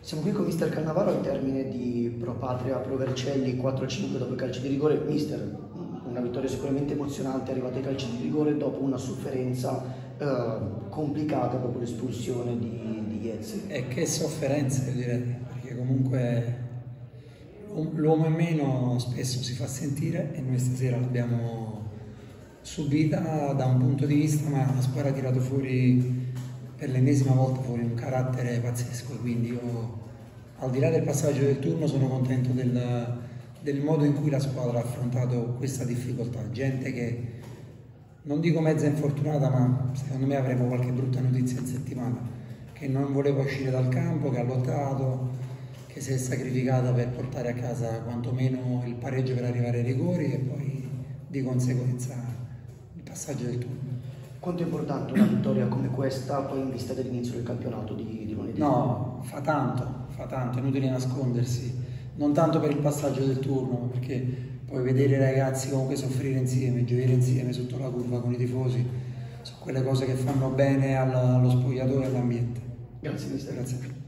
Siamo qui con mister Cannavaro al termine di Pro Patria, Pro Vercelli, 4-5 dopo i calci di rigore. Mister, una vittoria sicuramente emozionante, arrivata ai calci di rigore dopo una sofferenza complicata, dopo l'espulsione di Iezzi. E che sofferenza, io direi, perché comunque l'uomo in meno spesso si fa sentire e noi stasera l'abbiamo subita da un punto di vista, ma la squadra ha tirato fuori per l'ennesima volta fuori un carattere pazzesco, quindi io al di là del passaggio del turno sono contento del modo in cui la squadra ha affrontato questa difficoltà. Gente che, non dico mezza infortunata, ma secondo me avremo qualche brutta notizia in settimana, che non voleva uscire dal campo, che ha lottato, che si è sacrificata per portare a casa quantomeno il pareggio per arrivare ai rigori e poi di conseguenza il passaggio del turno. Quanto è importante una vittoria come questa poi in vista dell'inizio del campionato di lunedì? No, fa tanto, è inutile nascondersi, non tanto per il passaggio del turno, perché poi vedere i ragazzi comunque soffrire insieme, gioire insieme sotto la curva con i tifosi, sono quelle cose che fanno bene allo spogliatoio e all'ambiente. Grazie mister. Grazie a te.